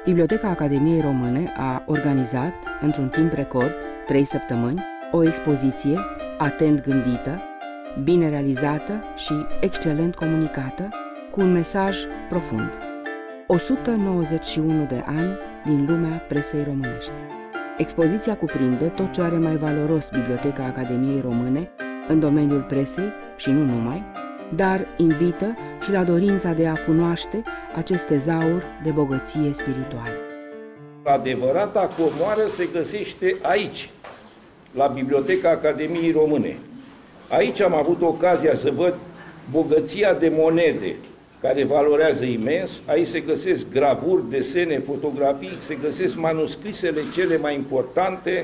Biblioteca Academiei Române a organizat, într-un timp record, 3 săptămâni, o expoziție atent gândită, bine realizată și excelent comunicată, cu un mesaj profund. 191 de ani din lumea presei românești. Expoziția cuprinde tot ce are mai valoros Biblioteca Academiei Române în domeniul presei și nu numai, dar invită și la dorința de a cunoaște acest tezaur de bogăție spirituală. Adevărata comoară se găsește aici, la Biblioteca Academiei Române. Aici am avut ocazia să văd bogăția de monede, care valorează imens. Aici se găsesc gravuri, desene, fotografii, se găsesc manuscrisele cele mai importante,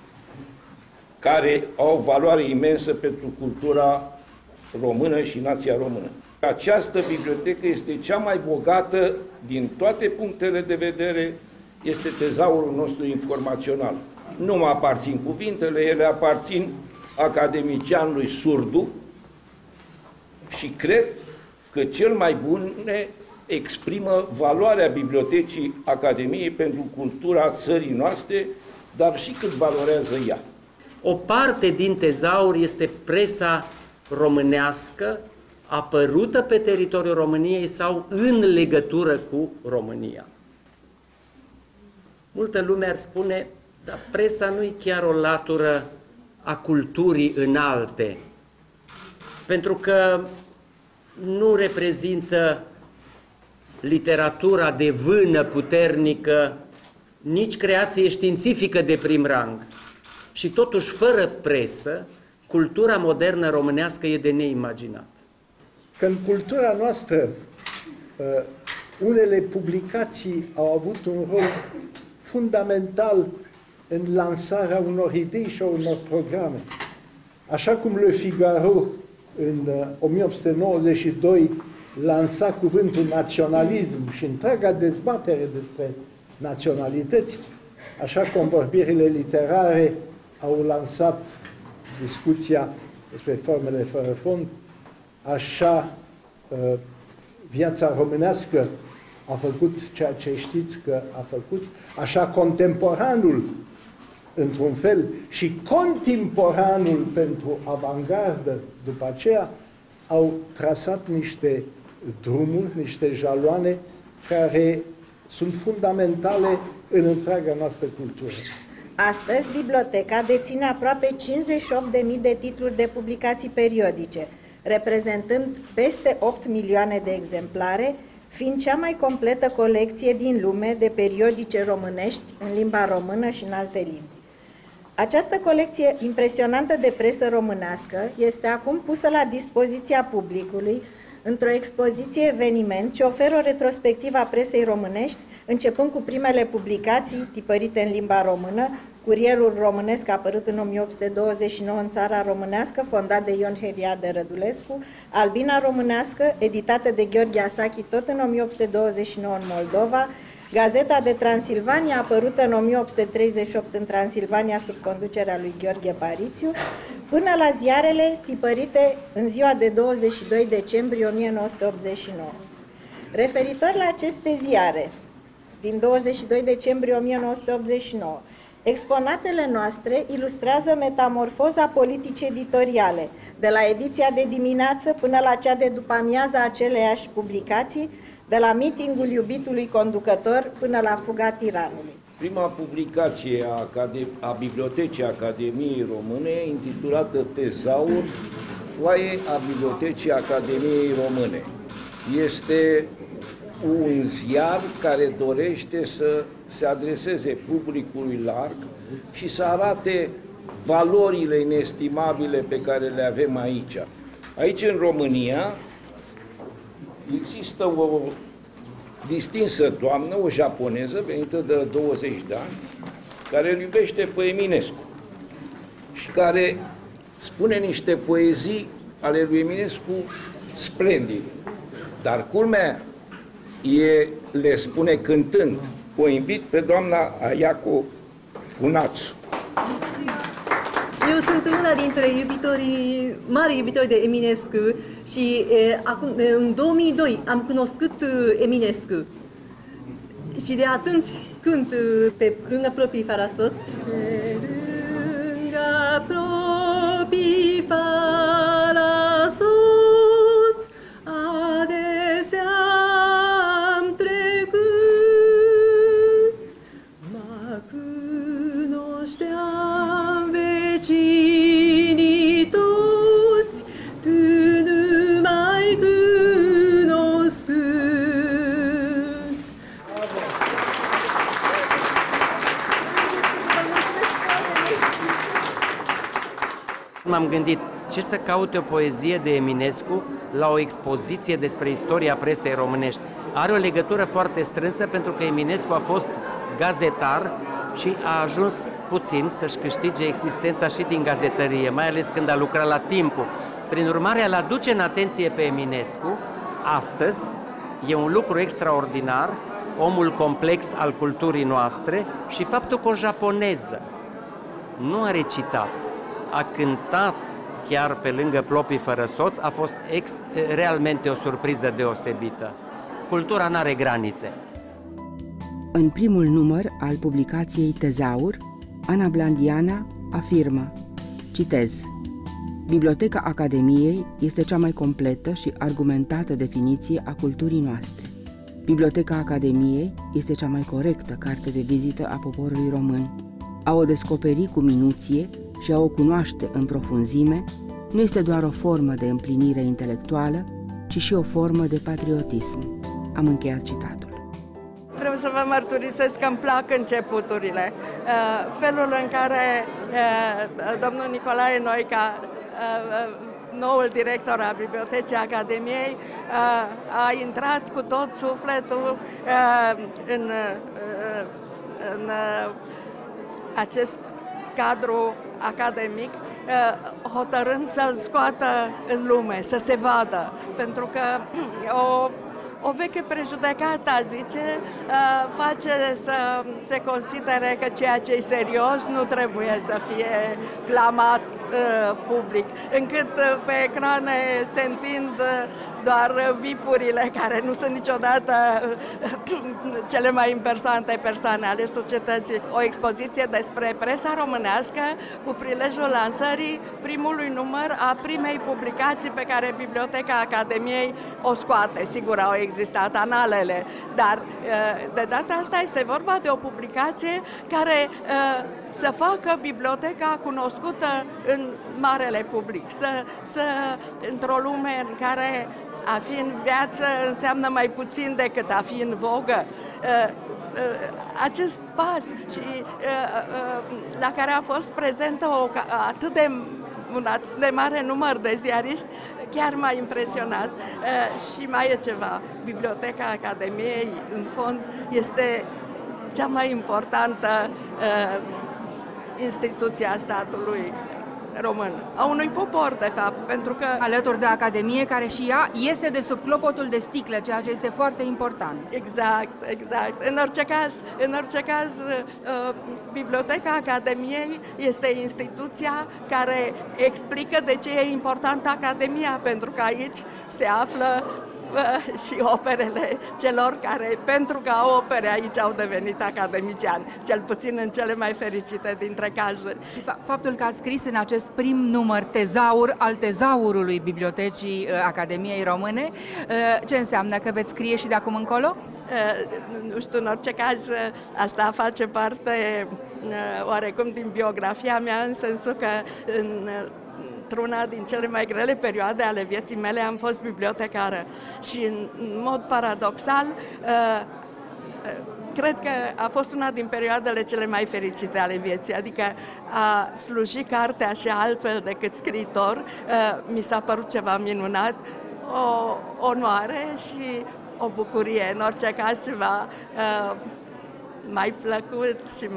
care au valoare imensă pentru cultura română și nația română. Această bibliotecă este cea mai bogată din toate punctele de vedere, este tezaurul nostru informațional. Nu mă aparțin cuvintele, ele aparțin academicianului Surdu și cred că cel mai bun ne exprimă valoarea Bibliotecii Academiei pentru cultura țării noastre, dar și cât valorează ea. O parte din tezaur este presa românească apărută pe teritoriul României sau în legătură cu România. Multă lume ar spune, dar presa nu e chiar o latură a culturii înalte, pentru că nu reprezintă literatura de vână puternică, nici creație științifică de prim rang. Și totuși, fără presă, cultura modernă românească e de neimaginat. Că în cultura noastră unele publicații au avut un rol fundamental în lansarea unor idei și a unor programe. Așa cum Le Figaro în 1892 lansa cuvântul naționalism și întreaga dezbatere despre naționalități, așa convorbirile literare au lansat discuția despre formele fără fond, așa viața românească a făcut ceea ce știți că a făcut, așa contemporanul, într-un fel, și contemporanul pentru avangardă după aceea, au trasat niște drumuri, niște jaloane care sunt fundamentale în întreaga noastră cultură. Astăzi, biblioteca deține aproape 58.000 de titluri de publicații periodice, reprezentând peste 8 milioane de exemplare, fiind cea mai completă colecție din lume de periodice românești în limba română și în alte limbi. Această colecție impresionantă de presă românească este acum pusă la dispoziția publicului într-o expoziție eveniment ce oferă o retrospectivă a presei românești, începând cu primele publicații tipărite în limba română, Curierul Românesc, apărut în 1829 în țara românească, fondat de Ion Heriade Rădulescu, Albina Românească, editată de Gheorghe Asachi tot în 1829 în Moldova, Gazeta de Transilvania, apărută în 1838 în Transilvania sub conducerea lui Gheorghe Parițiu, până la ziarele tipărite în ziua de 22 decembrie 1989. Referitor la aceste ziare, din 22 decembrie 1989, exponatele noastre ilustrează metamorfoza politicii editoriale, de la ediția de dimineață până la cea de după amiază a aceleiași publicații, de la mitingul iubitului conducător până la fuga tiranului. Prima publicație a Bibliotecii Academiei Române, intitulată Tezaur, foaie a Bibliotecii Academiei Române. Este un ziar care dorește să se adreseze publicului larg și să arate valorile inestimabile pe care le avem aici. Aici, în România, există o distinsă doamnă, o japoneză, venită de 20 de ani, care îl iubește pe Eminescu și care spune niște poezii ale lui Eminescu splendide. Dar culmea le spune cântând. O invit pe doamna Ayako Funatsu. Eu sunt una dintre mari iubitori de Eminescu și acum, în 2002 am cunoscut Eminescu. Și de atunci cânt pe lângă proprii farasot. Pe lângă proprii farasot, adesea am trecut, mă cunoșteam vecinii toți, tu nu m-ai cunoscut. M-am gândit ce să caute o poezie de Eminescu la o expoziție despre istoria presei românești. Are o legătură foarte strânsă pentru că Eminescu a fost gazetar și a ajuns puțin să-și câștige existența și din gazetărie, mai ales când a lucrat la Timpul. Prin urmare, îl aduce în atenție pe Eminescu astăzi. E un lucru extraordinar, omul complex al culturii noastre și faptul că o japoneză nu a recitat, a cântat chiar pe lângă Plopii fără soț, a fost realmente o surpriză deosebită. Cultura n-are granițe. În primul număr al publicației Tezaur, Ana Blandiana afirmă, citez, Biblioteca Academiei este cea mai completă și argumentată definiție a culturii noastre. Biblioteca Academiei este cea mai corectă carte de vizită a poporului român. A o descoperi cu minuție și a o cunoaște în profunzime nu este doar o formă de împlinire intelectuală, ci și o formă de patriotism. Am încheiat citatul. Vreau să vă mărturisesc că îmi plac începuturile. Felul în care domnul Nicolae Noica, noul director al Bibliotecii Academiei, a intrat cu tot sufletul în acest cadru academic, hotărând să-l scoată în lume, să se vadă. Pentru că o veche prejudecată, zice, face să se considere că ceea ce e serios nu trebuie să fie clamat public, încât pe ecrane se întind doar vipurile care nu sunt niciodată cele mai importante persoane ale societății. O expoziție despre presa românească cu prilejul lansării primului număr a primei publicații pe care Biblioteca Academiei o scoate. Sigur, au existat analele, dar de data asta este vorba de o publicație care să facă biblioteca cunoscută în marele public, într-o lume în care a fi în viață înseamnă mai puțin decât a fi în vogă. Acest pas și la care a fost prezentă un atât de mare număr de ziariști, chiar m-a impresionat. Și mai e ceva, Biblioteca Academiei, în fond, este cea mai importantă instituție a statului român, a unui popor, de fapt, pentru că... Alături de Academie, care și ea iese de sub clopotul de sticlă, ceea ce este foarte important. Exact, exact. În orice caz, Biblioteca Academiei este instituția care explică de ce e importantă Academia, pentru că aici se află și operele celor care, pentru că au opere aici, au devenit academiciani, cel puțin în cele mai fericite dintre cazuri. Și faptul că ați scris în acest prim număr Tezaur al tezaurului Bibliotecii Academiei Române, ce înseamnă? Că veți scrie și de acum încolo? Nu știu, în orice caz, asta face parte oarecum din biografia mea, în sensul că într-una din cele mai grele perioade ale vieții mele am fost bibliotecară și în mod paradoxal cred că a fost una din perioadele cele mai fericite ale vieții, adică a sluji cartea și altfel decât scriitor mi s-a părut ceva minunat, o onoare și o bucurie, în orice caz ceva mai plăcut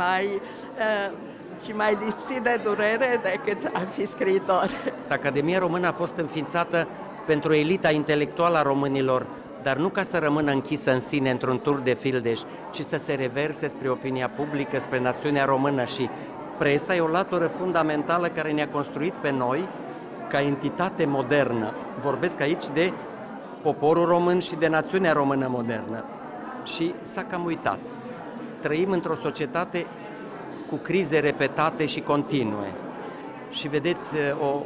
și mai lipsit de durere decât a fi scriitor. Academia Română a fost înființată pentru elita intelectuală a românilor, dar nu ca să rămână închisă în sine într-un tur de fildeș, ci să se reverse spre opinia publică, spre națiunea română, și presa e o latură fundamentală care ne-a construit pe noi ca entitate modernă. Vorbesc aici de poporul român și de națiunea română modernă. și s-a cam uitat. Trăim într-o societate cu crize repetate și continue. Și vedeți,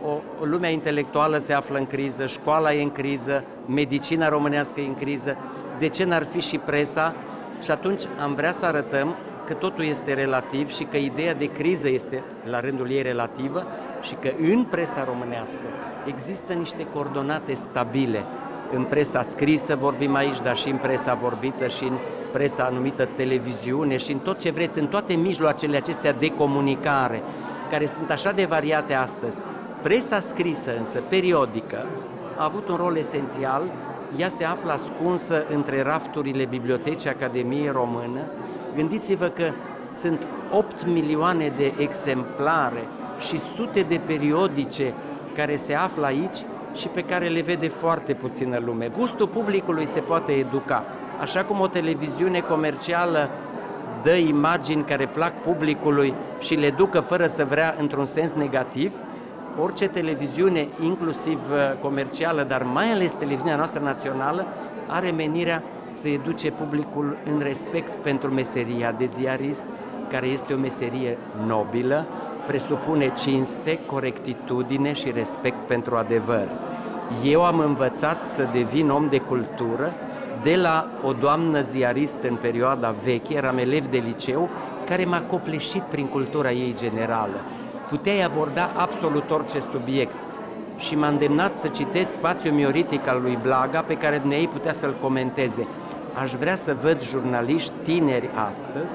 o lumea intelectuală se află în criză, școala e în criză, medicina românească e în criză, de ce n-ar fi și presa? Și atunci am vrea să arătăm că totul este relativ și că ideea de criză este la rândul ei relativă și că în presa românească există niște coordonate stabile. În presa scrisă vorbim aici, dar și în presa vorbită și în presa anumită televiziune și în tot ce vreți, în toate mijloacele acestea de comunicare, care sunt așa de variate astăzi. Presa scrisă, însă, periodică, a avut un rol esențial. Ea se află ascunsă între rafturile Bibliotecii Academiei Română. Gândiți-vă că sunt 8 milioane de exemplare și sute de periodice care se află aici și pe care le vede foarte puțină lume. Gustul publicului se poate educa. Așa cum o televiziune comercială dă imagini care plac publicului și le educă fără să vrea într-un sens negativ, orice televiziune, inclusiv comercială, dar mai ales televiziunea noastră națională, are menirea să educe publicul în respect pentru meseria de ziarist, care este o meserie nobilă, presupune cinste, corectitudine și respect pentru adevăr. Eu am învățat să devin om de cultură de la o doamnă ziarist în perioada veche, eram elev de liceu, care m-a copleșit prin cultura ei generală. Puteai aborda absolut orice subiect și m-a îndemnat să citesc Spațiul mioritic al lui Blaga, pe care dumneavoastră putea să-l comenteze. Aș vrea să văd jurnaliști tineri astăzi,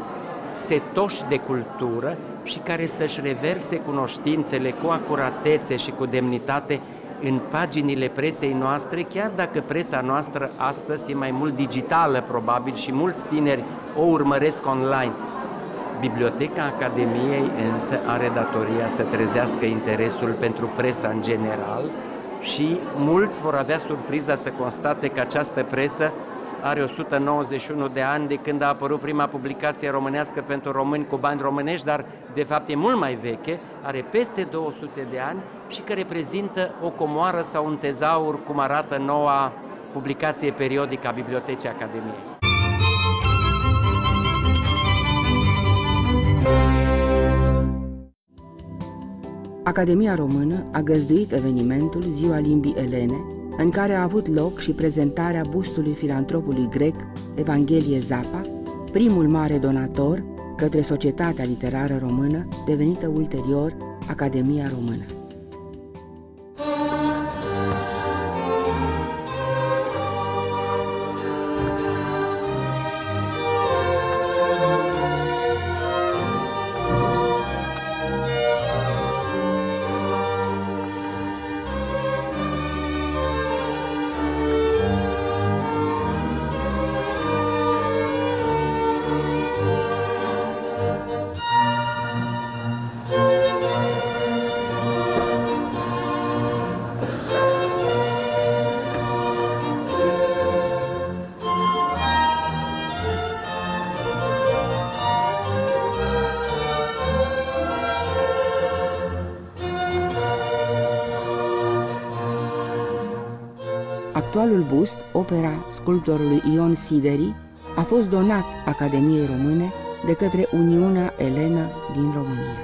setoși de cultură și care să-și reverse cunoștințele cu acuratețe și cu demnitate în paginile presei noastre, chiar dacă presa noastră astăzi e mai mult digitală, probabil, și mulți tineri o urmăresc online. Biblioteca Academiei însă are datoria să trezească interesul pentru presa în general și mulți vor avea surpriza să constate că această presă are 191 de ani de când a apărut prima publicație românească pentru români cu bani românești, dar de fapt e mult mai veche, are peste 200 de ani și că reprezintă o comoară sau un tezaur, cum arată noua publicație periodică a Bibliotecii Academiei. Academia Română a găzduit evenimentul Ziua Limbii Elene, în care a avut loc și prezentarea bustului filantropului grec Evanghelie Zapa, primul mare donator către societatea literară română, devenită ulterior Academia Română. Actualul bust, opera sculptorului Ion Sideri, a fost donat Academiei Române de către Uniunea Elenă din România.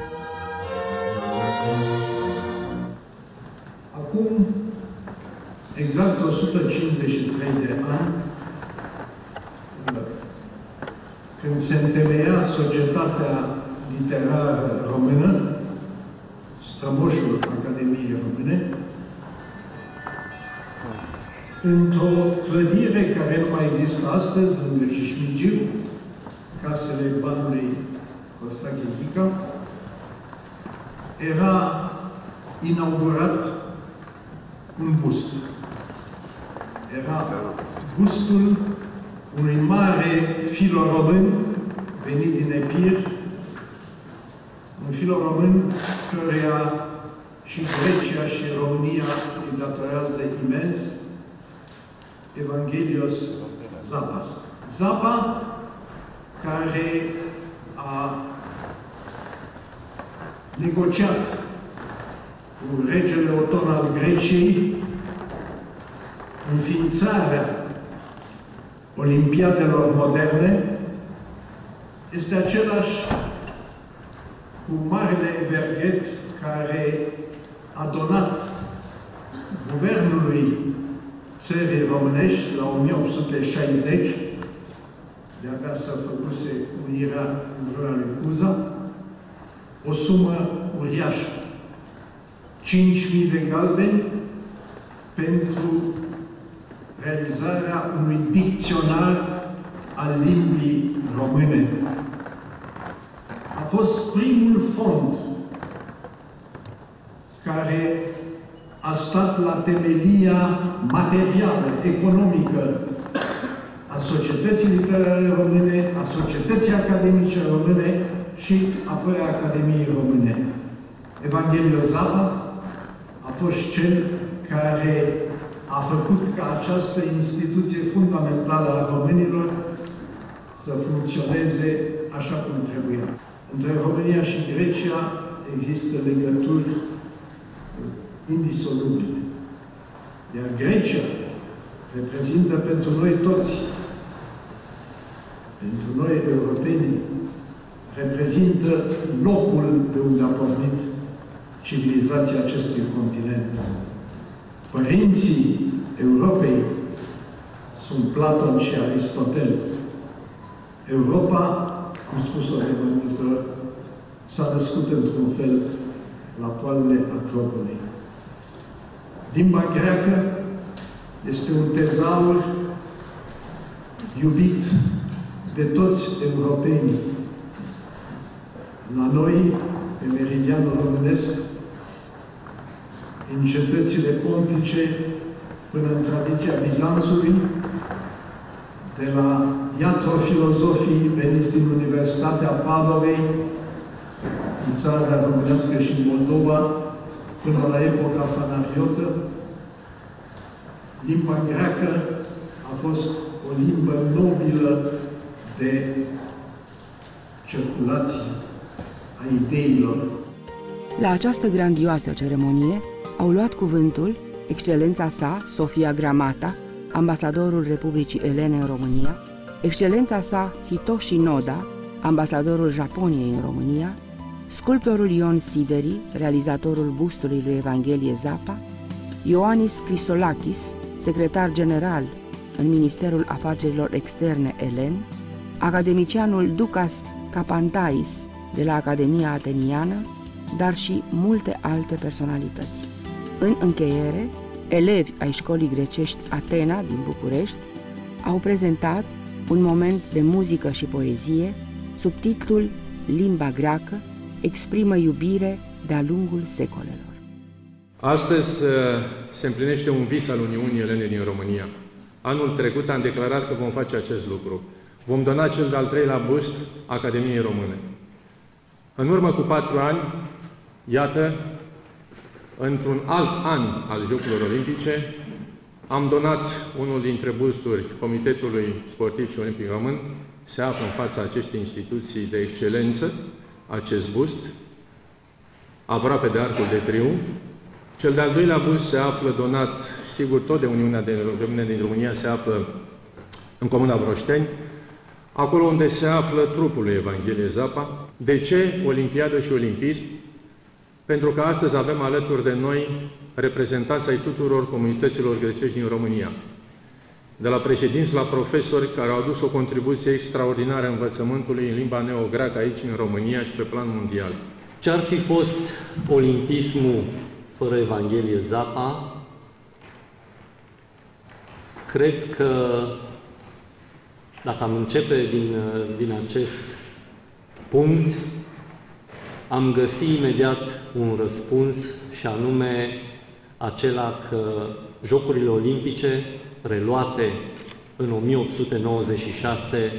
Acum exact 153 de ani, când se întemeia Societatea Literară Română, strămoșul Academiei Române, într-o clădire care nu mai există astăzi, lângă Cismigiu, casele banului Costache Ghica, era inaugurat un bust. Era bustul unui mare filoromân venit din Epir, un filoromân căreia și Grecia și România îi datorează imens, Evanghelios Zapas. Zapa, care a negociat cu regele Oton al Greciei înființarea Olimpiadelor moderne este același cu marele Everghet care a donat guvernului țării românești la 1860, de-abia s-a făcuse unirea împreună lui Cuza, o sumă uriașă. 5.000 de galbeni pentru realizarea unui dicționar al limbii române. A fost primul fond care a stat la temelia materială, economică a societății literare române, a societății academice române și apoi a Academiei Române. Evanghelio Zapa a fost cel care a făcut ca această instituție fundamentală a românilor să funcționeze așa cum trebuia. Între România și Grecia există legături indisolubile. Iar Grecia reprezintă pentru noi toți, pentru noi europeni, reprezintă locul de unde a pornit civilizația acestui continent. Părinții Europei sunt Platon și Aristotel. Europa, am spus-o de mai multe ori, s-a născut într-un fel la poalele Acropolei. Limba greacă este un tezaur iubit de toți europenii. La noi, pe meridianul românesc, din cetățile pontice până în tradiția Bizanțului, de la iatrofilozofii veniți din Universitatea Padovei, în țara românească și în Moldova, până la epoca fanariotă, limba greacă a fost o limbă nobilă de circulație a ideilor. La această grandioasă ceremonie au luat cuvântul Excelența sa, Sofia Gramata, ambasadorul Republicii Elene în România, Excelența sa, Hitoshi Noda, ambasadorul Japoniei în România, sculptorul Ion Sideri, realizatorul bustului lui Evanghelie Zapa, Ioannis Chrysolakis, secretar general în Ministerul Afacerilor Externe Elen, academicianul Dukas Kapantais de la Academia Ateniană, dar și multe alte personalități. În încheiere, elevi ai școlii grecești Atena din București au prezentat un moment de muzică și poezie sub titlul Limba greacă exprimă iubire de-a lungul secolelor. Astăzi se împlinește un vis al Uniunii Elene din România. Anul trecut am declarat că vom face acest lucru. Vom dona cel de-al treilea bust Academiei Române. În urmă cu 4 ani, iată, într-un alt an al Jocurilor Olimpice, am donat unul dintre busturi Comitetului Sportiv și Olimpic Român. Se află în fața acestei instituții de excelență, acest bust, aproape de Arcul de Triunf. Cel de-al doilea bust se află donat, sigur, tot de Uniunea de Române din România, se află în Comuna Broșteni, acolo unde se află trupul lui Evanghelie Zapa. De ce Olimpiadă și Olimpism? Pentru că astăzi avem alături de noi reprezentanți ai tuturor comunităților grecești din România. De la președinți la profesori care au adus o contribuție extraordinară învățământului în limba neogreacă aici în România și pe plan mondial. Ce-ar fi fost olimpismul fără Evanghelie Zapa? Cred că dacă am începe din acest punct, am găsit imediat un răspuns și anume acela că Jocurile Olimpice, reluate în 1896,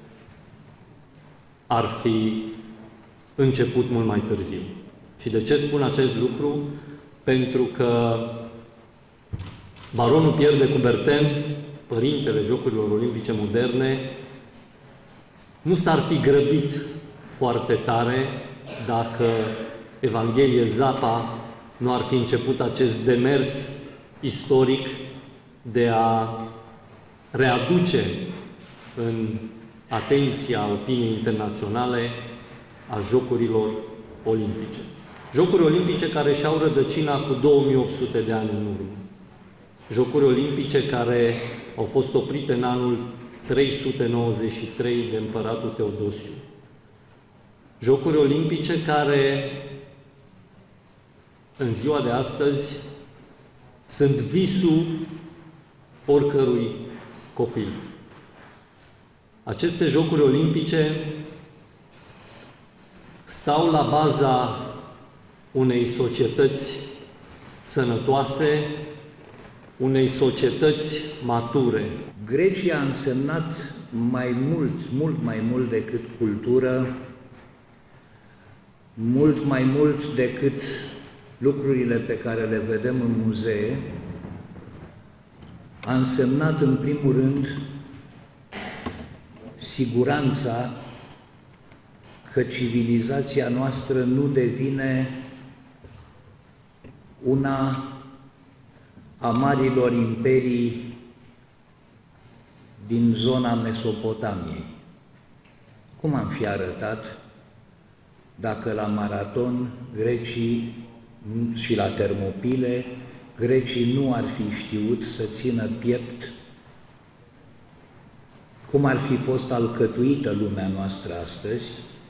ar fi început mult mai târziu. Și de ce spun acest lucru? Pentru că baronul Pierre de Coubertin, părintele Jocurilor Olimpice moderne, nu s-ar fi grăbit foarte tare dacă Evanghelie Zapa nu ar fi început acest demers istoric de a readuce în atenția opiniei internaționale a Jocurilor Olimpice. Jocuri Olimpice care și-au rădăcina cu 2800 de ani în urmă. Jocuri Olimpice care au fost oprite în anul 393 de împăratul Teodosiu. Jocuri Olimpice care în ziua de astăzi sunt visul oricărui copil. Aceste Jocuri Olimpice stau la baza unei societăți sănătoase, unei societăți mature. Grecia a însemnat mult mai mult decât cultură, mult mai mult decât lucrurile pe care le vedem în muzee. A însemnat în primul rând siguranța că civilizația noastră nu devine una a marilor imperii din zona Mesopotamiei. Cum am fi arătat dacă la maraton grecii și la Termopile grecii nu ar fi știut să țină piept? Cum ar fi fost alcătuită lumea noastră astăzi?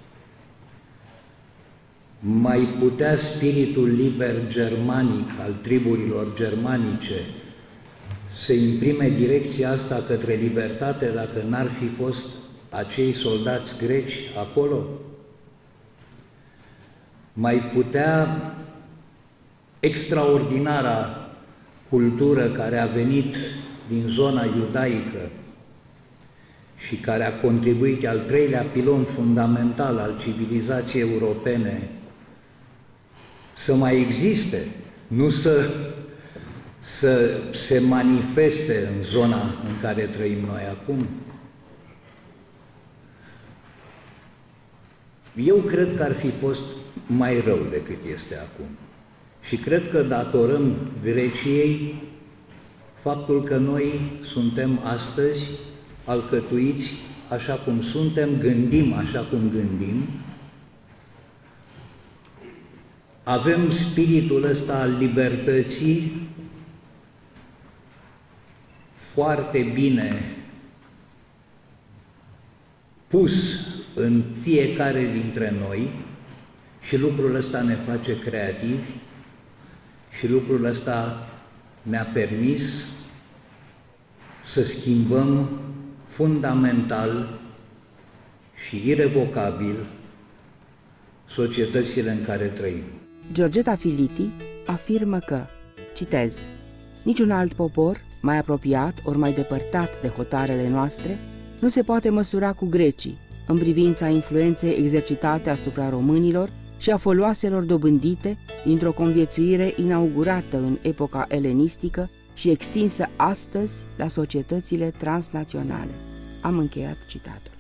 Mai putea spiritul liber germanic al triburilor germanice să imprime direcția asta către libertate dacă n-ar fi fost acei soldați greci acolo? Mai putea extraordinara cultură care a venit din zona iudaică și care a contribuit al treilea pilon fundamental al civilizației europene să mai existe, nu să se manifeste în zona în care trăim noi acum? Eu cred că ar fi fost mai rău decât este acum. Și cred că datorăm Greciei faptul că noi suntem astăzi alcătuiți așa cum suntem, gândim așa cum gândim, avem spiritul ăsta al libertății foarte bine pus în fiecare dintre noi și lucrul ăsta ne face creativi și lucrul ăsta ne-a permis să schimbăm fundamental și irevocabil societățile în care trăim. Georgeta Filiti afirmă că, citez, niciun alt popor mai apropiat ori mai depărtat de hotarele noastre nu se poate măsura cu grecii în privința influenței exercitate asupra românilor și a foloaselor dobândite dintr-o conviețuire inaugurată în epoca elenistică și extinsă astăzi la societățile transnaționale. Am încheiat citatul.